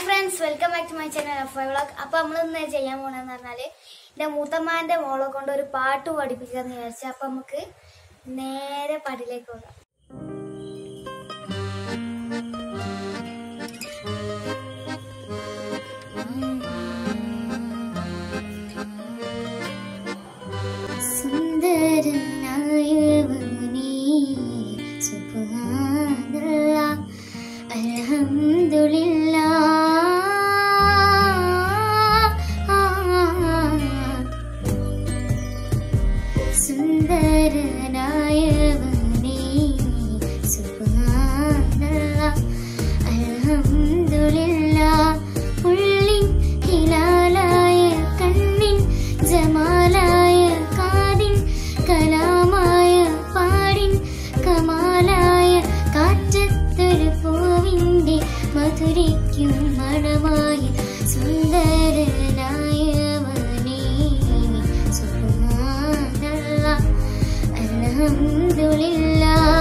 friends, welcome back to my channel of vlog. അപ്പോൾ നമ്മൾ ഇന്ന് ചെയ്യാൻ പോണെന്ന് പറഞ്ഞാൽ എൻ്റെ മൂത്തമ്മാന്റെ മോളെ കൊണ്ട് ഒരു പാട്ട് പഠിപ്പിക്കാന്ന് വിചാരിച്ചു. അപ്പോൾ നമുക്ക് നേരെ പാട്ടിലേക്ക് പോകാം. സുന്ദരനായവനേ സുബ്ഹാനല്ലാഹ് അൽഹംദുലില്ലാഹ് സുന്ദരനായവനേ സുബ്ഹാനല്ലാഹ് അൽഹംദുലില്ലാഹ് ഉള്ളിൻ ഹിലാലായ കണ്ണിൻ ജമാലായ കാതിൻ കലാമായ പാടിൻ കമാലായ കാറ്റത്തൊരു പൂവിൻ്റെ മധുരിക്കും മണമായ സുന്ദരനായവനേ സുബ്ഹാനല്ലാഹ് അൽഹംദുലില്ലാഹ്.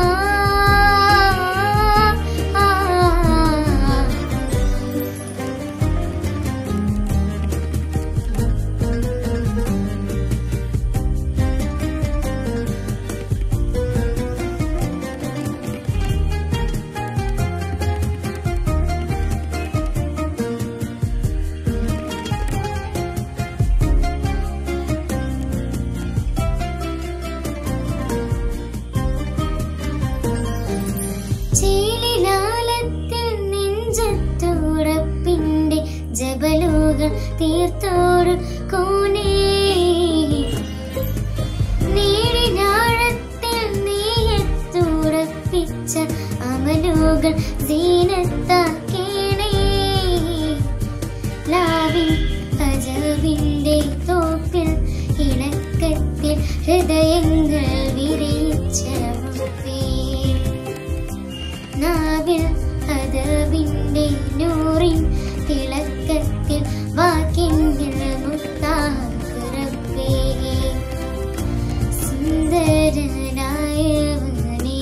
ജബലുകൾ തീർത്തോടു കോനേ നീടിനാഴത്തിൽ നീയത്തുറപ്പിച്ച അമലുകൾ സീനത്താക്കേണേ ലാവിൻ അജബിന്റെ തോപ്പിൽ ഇണക്കത്തിൽ ഹൃദയങ്ങൾ വിരിച്ച നാവിൽ അദബിന്റെ നൂറിൻ തിളക്കത്തിൽ വാക്കിൻ്റെ മുത്താറപ്പേ സുന്ദരനായവനേ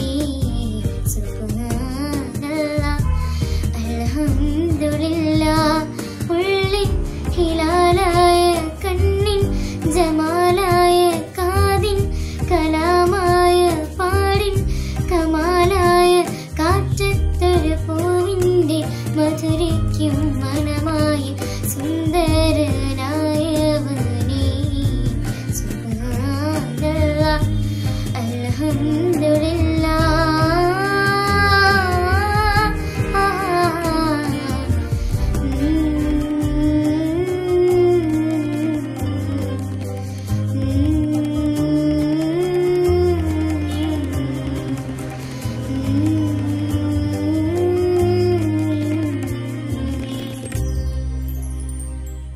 സുബ്ഹാനല്ലാഹ് അൽഹംദുലില്ലാഹ് ഉള്ളിൻ ഹിലാലായ കണ്ണിൻ ജമാലായ കാതിൻ കലാമായ പാടിൻ കമാലായ കാറ്റത്തൊരു പൂവിൻ്റെ മധുരിക്കും മനമായ സുന്ദരനായവനേ സുബ്ഹാനല്ലാഹ് അൽഹംദുലില്ലാഹ്.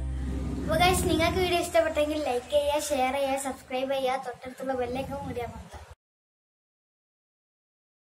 നിങ്ങൾക്ക് വീഡിയോ ഇഷ്ടപ്പെട്ടെങ്കിൽ ലൈക്ക് ചെയ്യുക, ഷെയർ ചെയ്യുക, സബ്സ്ക്രൈബ് ചെയ്യുക, തൊട്ടടുത്തുള്ള ബെല്ലൈക്കൺ കൂടി അമർത്തുക.